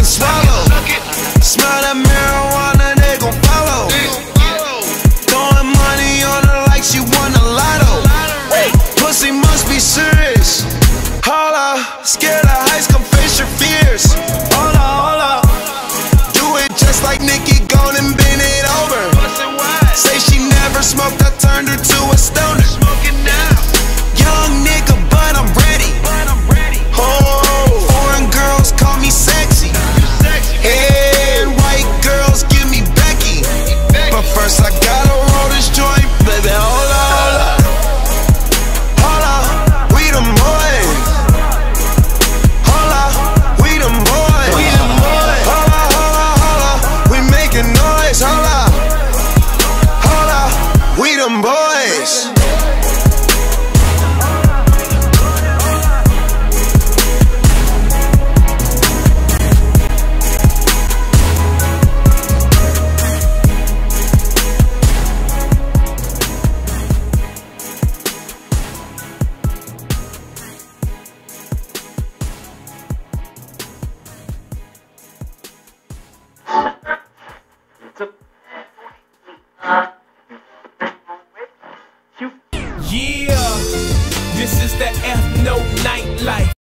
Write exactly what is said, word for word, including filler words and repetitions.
swallow. Smell that marijuana, they gon' follow. Throwing money on her like she won a lotto. Pussy must be serious. Holla, scared of heights, come face your fears. Holla, holla. Do it just like Nicki, gone and bend it over. Say she never smoked, I turned her to a stoner. Young nigga, but I'm ready. Oh, foreign girls call me sexy. Hey, white girls give me Becky. But first I gotta roll this joint, baby. Hold up, hold up. Hold up, we them boys. Hold up, we them boys. We them boys. Hold up, hold up, hold up. We making noise. Hold up, hold up, we them boys. Yeah, this is the F No nightlife.